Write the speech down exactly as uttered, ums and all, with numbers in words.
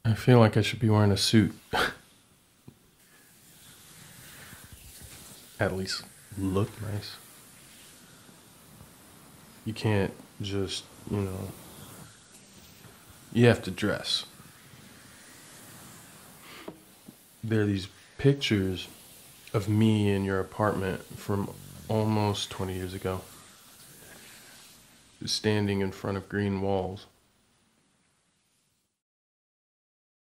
I feel like I should be wearing a suit. At least look nice. You can't just, you know, you have to dress. There are these pictures of me in your apartment from almost twenty years ago, standing in front of green walls.